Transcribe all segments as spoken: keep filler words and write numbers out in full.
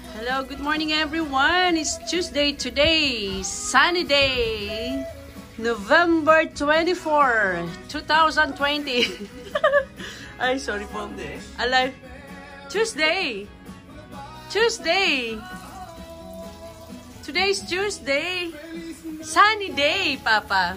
Hello, good morning everyone. It's Tuesday today, sunny day, November twenty-fourth, two thousand twenty. Ay, sorry po. Alive. Tuesday. Tuesday. Today's Tuesday. Sunny day, Papa.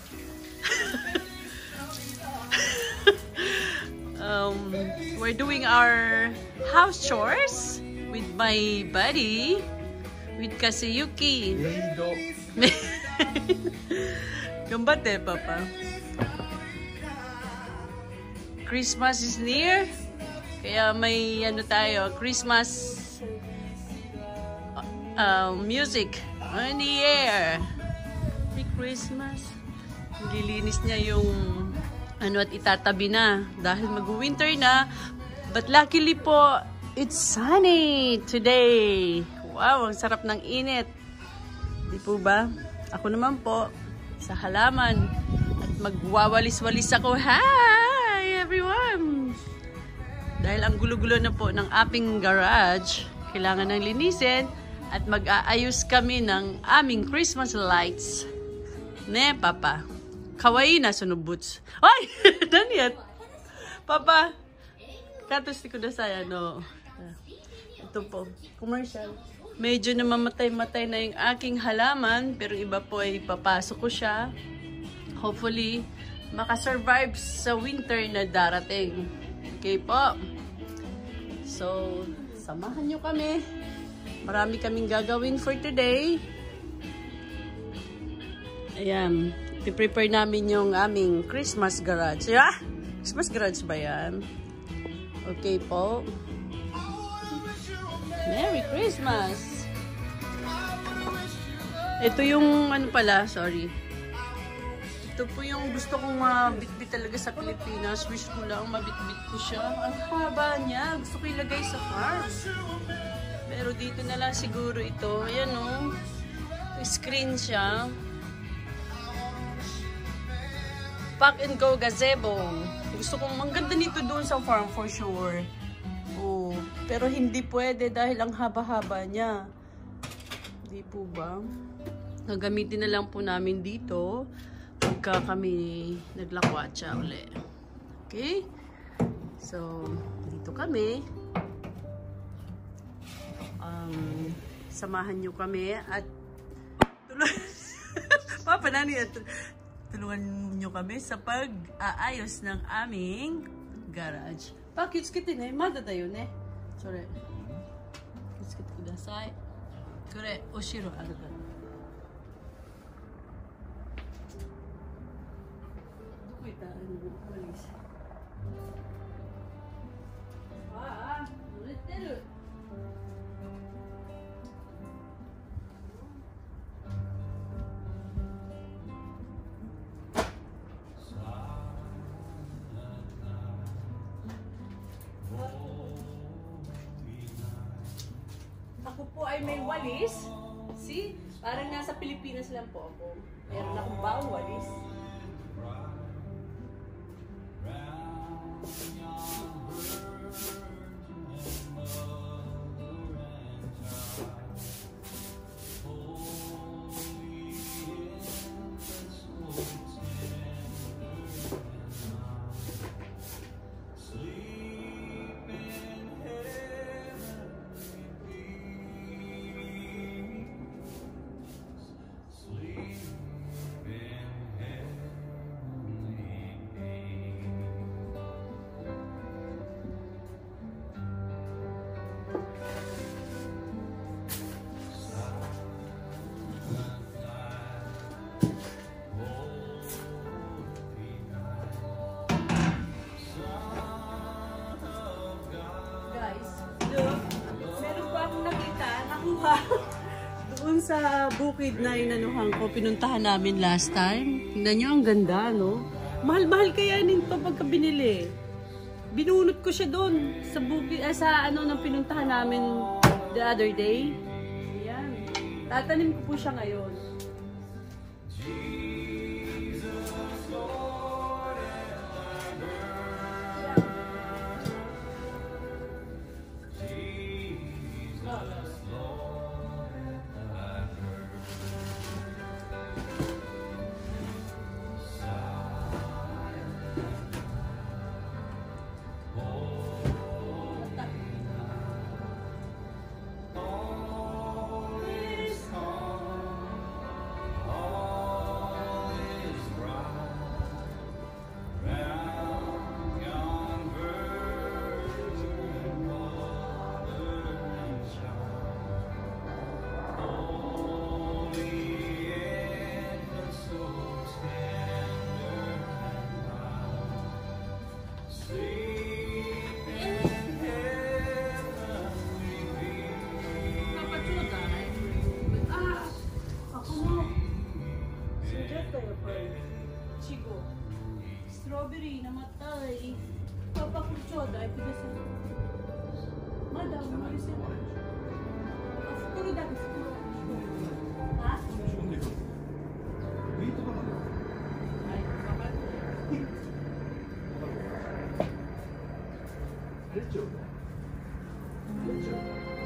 um, we're doing our house chores with my buddy, with Kaseyuki. Gambate, Papa. Christmas is near, kaya may ano tayo, Christmas uh, music on the air. Merry Christmas. Lilinis niya yung ano at itatabi na dahil mag-winter na. But luckily po, it's sunny today. Wow, ang sarap ng init. Di po ba? Ako naman po, sa halaman. At magwawalis-walis ako. Hi, everyone! Dahil ang gulo-gulo na po ng aping garage, kailangan nang linisin at mag-aayos kami ng aming Christmas lights. Ne, Papa? Kawaii na sunubuts. Ay! Daniel! Papa! Katos ko na saya, no? Ito po, commercial. Medyo namamatay-matay na yung aking halaman, pero iba po ay papasok ko siya. Hopefully, makasurvive sa winter na darating. Okay po? So, samahan nyo kami. Marami kaming gagawin for today. Ayan. I-prepare namin yung aming Christmas garage. Yeah? Christmas garage ba yan? Okay po. Merry Christmas! Ito yung ano pala, sorry. Ito po yung gusto kong mabitbit talaga sa Pilipinas. Wish ko lang mabitbit ko siya. Ang haba niya. Gusto ko ilagay sa farm. Pero dito na lang siguro ito. Ayan o. Oh. Screen siya. Pack and go gazebo. Gusto kong mangganda nito doon sa farm for sure. Oh, pero hindi pwede dahil ang haba-haba niya. Hindi po ba? Gagamitin na lang po namin dito pagka kami naglakwatsa uli. Okay? So, dito kami. Um, samahan nyo kami at tulungan Papa, nani at tulungan nyo kami sa pag-aayos ng aming garage. Pa, kitskit ne. Mada tayo ne. Sorry. Kitskit kudasai. Kore, oshiro aru ka. Doko ita? Ano, walis. Ah, nuretteru. Ako po ay may walis. See? Parang nasa Pilipinas lang po ako. Meron akong baong walis. Doon sa bukid na inanuhan ko, pinuntahan namin last time. Tingnan nyo, ang ganda, no? Mahal-mahal kaya nito pagka binili. Binunot ko siya doon sa bukid, eh, sa ano nang pinuntahan namin the other day. Ayan. Tatanim ko po siya ngayon. Ay, tigas eh. Madam, umalis yun. Puro dati, puro. Ha? Dito ba naman? Ay, bakit? Diretso. Diretso.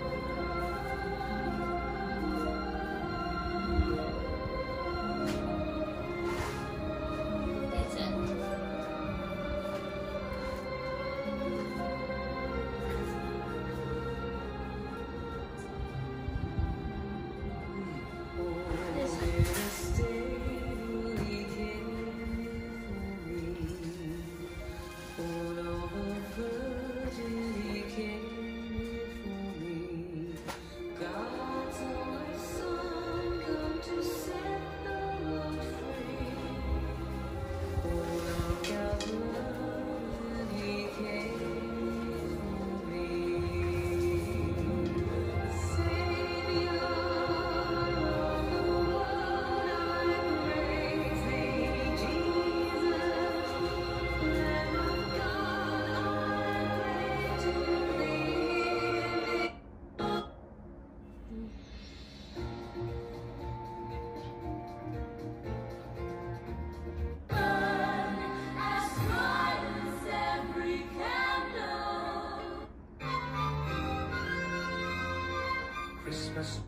Christmas.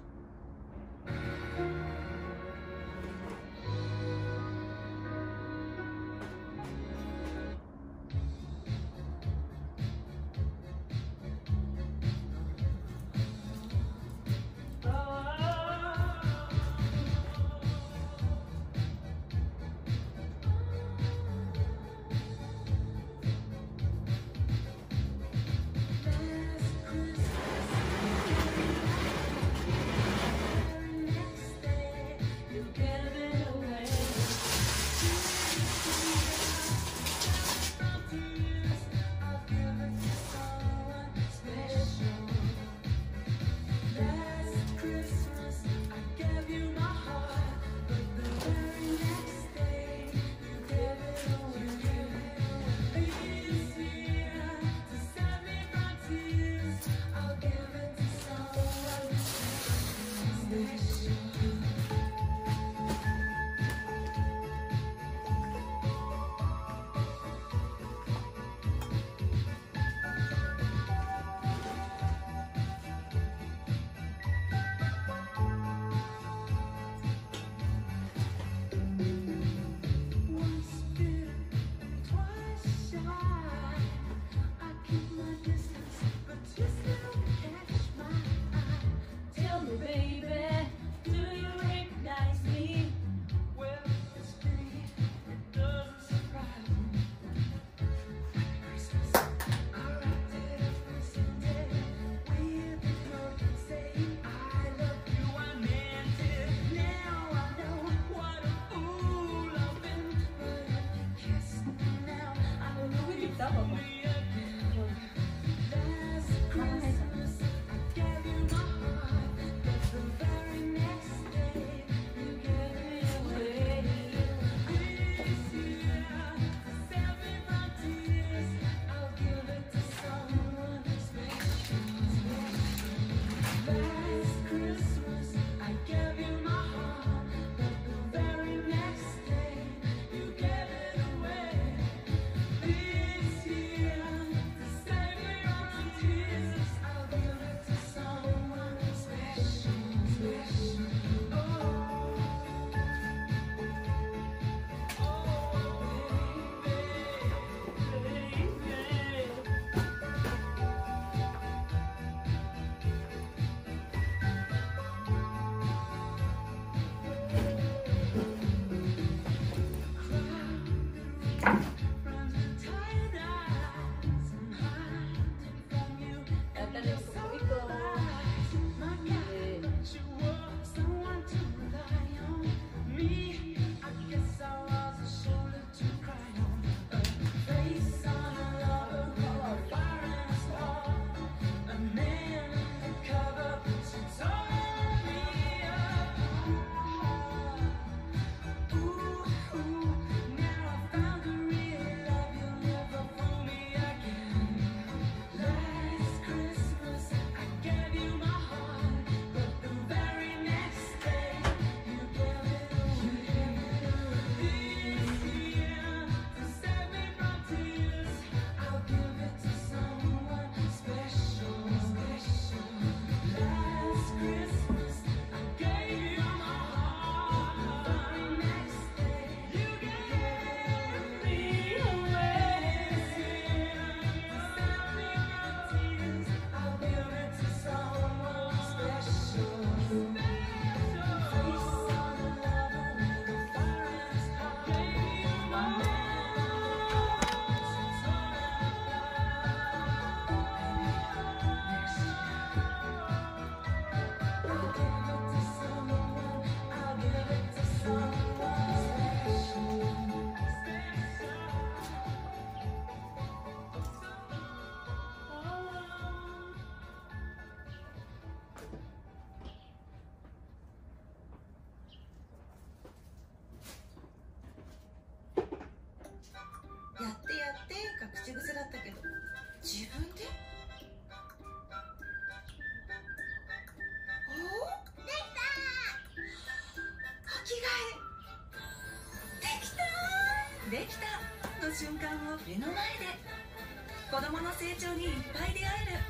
できたの瞬間を目の前で子供の成長にいっぱい出会える。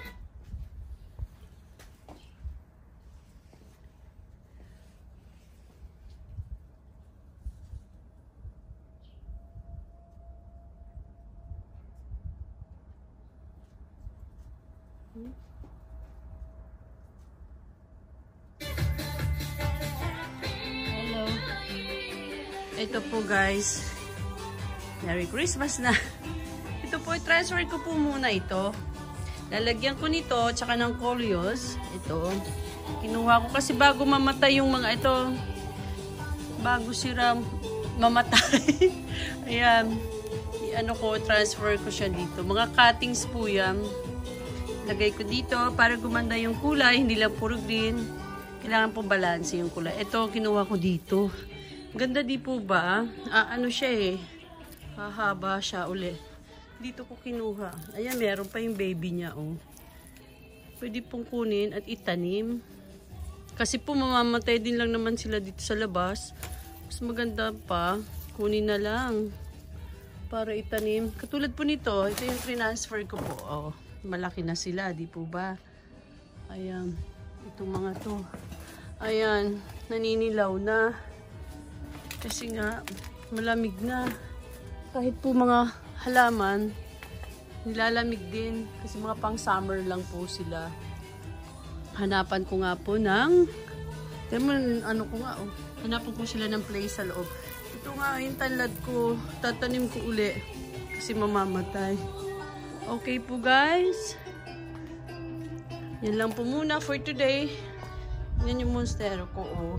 Hello. Ito po guys. Merry Christmas na. Ito po, transfer ko po muna ito. Lalagyan ko nito, tsaka ng coleus. Ito. Kinuha ko kasi bago mamatay yung mga ito. Bago sila mamatay. Ayan. I-ano ko, transfer ko siya dito. Mga cuttings po yan. Lagay ko dito para gumanda yung kulay. Hindi lang puro green. Kailangan po balance yung kulay. Ito, kinuha ko dito. Ganda di po ba? Ah, ano siya eh. Hahaba siya uli. Dito ko kinuha. Ayan, meron pa yung baby niya, oh. Pwede pong kunin at itanim. Kasi po mamamatay din lang naman sila dito sa labas. Mas maganda pa, kunin na lang. Para itanim. Katulad po nito, ito yung transfer ko po. Oh, malaki na sila, di po ba? Ayan. Itong mga to. Ayan, naninilaw na. Kasi nga, malamig na. Kahit po mga halaman, nilalamig din. Kasi mga pang summer lang po sila. Hanapan ko nga po ng, naman, ano ko nga, oh. Hanapan ko sila ng place sa loob. Ito nga, yung tanlad ko, tatanim ko uli. Kasi mamamatay. Okay po guys. Yan lang po muna for today. Yan yung monstero ko, oh.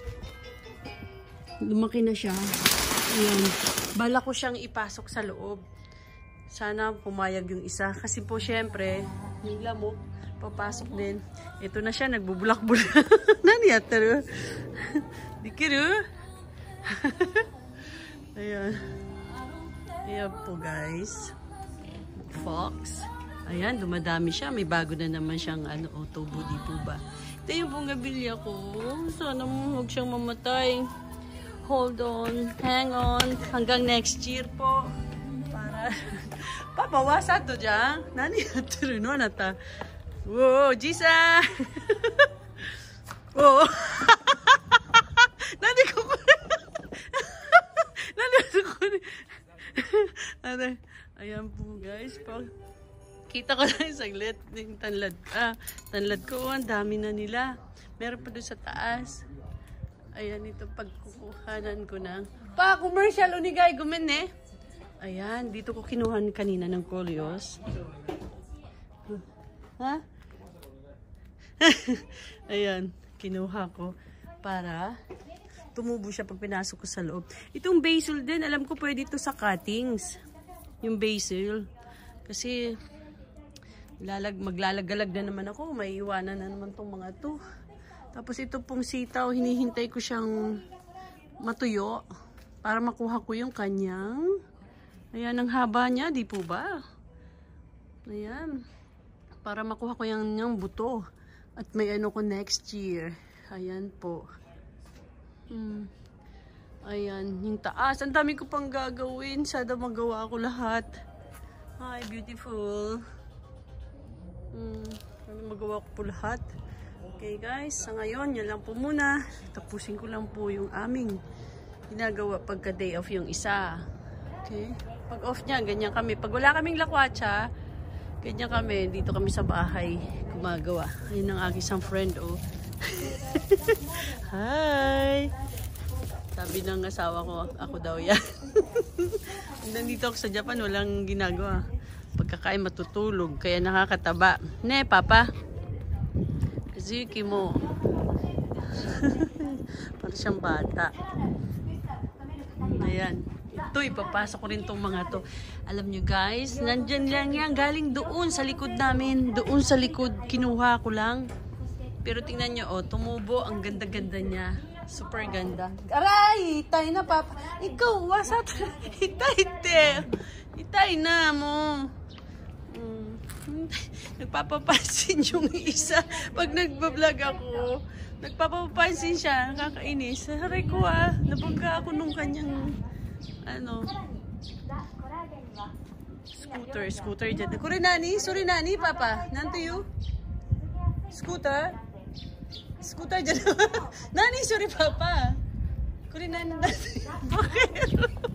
Lumaki na siya. Ayan. Bala ko siyang ipasok sa loob. Sana pumayag yung isa. Kasi po syempre, yung lamok, papasok din. Ito na siya, nagbubulak-bulak. Nani yataro? Dikiru? Ayan. Ayan po guys. Fox. Ayan, dumadami siya. May bago na naman siyang ano, oh, tubo, di po ba? Ito yung bungabilya ko. Sana huwag siyang mamatay. Hold on. Hang on. Hanggang next year po. Para papawasa to dyan. Nani yaturo no nata. Wow, Jisa! Wow! Nani ko ko. Nani ko. Ayan po guys. Pag kita ko lang saglit yung tanlad. Ah, tanlad ko. Ang dami na nila. Meron pa doon sa taas. Ayan, ito pagkukuhanan ko na. Pa, commercial unigay, gumen eh. Ayan, dito ko kinuhan kanina ng coleus. Ha? Ayan, kinuha ko para tumubo siya pag pinasok ko sa loob. Itong basil din, alam ko pwede ito sa cuttings. Yung basil. Kasi lalag, maglalagalag na naman ako. May iwanan na naman tong mga to. Tapos ito pong sitaw, hinihintay ko siyang matuyo para makuha ko yung kanyang. Ayan, ang haba niya, di po ba? Ayan. Para makuha ko yung, yung buto. At may ano ko next year. Ayan po. Hmm. Ayan, yung taas. Ang dami ko pang gagawin. Sana magawa ko lahat. Hi, beautiful. Hmm. Magawa ko po lahat. Okay guys, sa ngayon, yan lang po muna. Tapusin ko lang po yung aming ginagawa pagka day off yung isa. Okay? Pag off niya, ganyan kami. Pag wala kaming lakwatsa, ganyan kami. Dito kami sa bahay gumagawa. Ayun ang aking isang friend, oh. Hi! Sabi ng asawa ko, ako daw yan. Nandito ako sa Japan, walang ginagawa. Pagkakain matutulog, kaya nakakataba. Ne, papa? Ziki mo. Para siyang bata. Ayan. Ito, ipapasok ko rin tong mga to. Alam nyo guys, nandyan lang yan. Galing doon sa likod namin. Doon sa likod, kinuha ko lang. Pero tingnan nyo, oh, tumubo. Ang ganda-ganda niya. Super ganda. Aray! Itay na, papa. Ikaw, wasat. Itay, te. Itay na mo. Hmm. Nagpapapansin yung isa. Pag nagbablog ako, nagpapapansin siya. Nakakainis. Haray ko ah. Nabangga ako nung kanyang ano, scooter, scooter dyan. Kuri nani? Sorry nani, papa. Nanto you? Scooter? Scooter dyan. Nani, sorry papa. Kuri nani, nani. Bakit?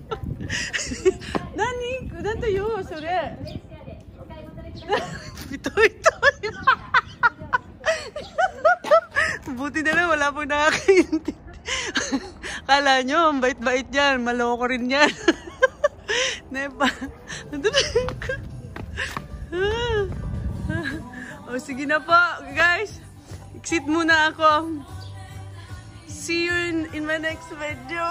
Nani, nanto you? Sorry. Ito, ito. Buti na lang, wala pong nakakaintindi. Kala nyo, ang bait-bait yan. Maloko rin yan. Nepa. O, sige na po, guys. Exit muna ako. See you in, in my next video.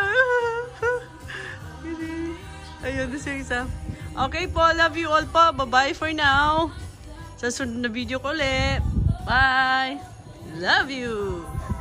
Ayun, na siya isa. Okay po, love you all po. Bye-bye for now. Sa sunod na video ko ulit. Bye. Love you.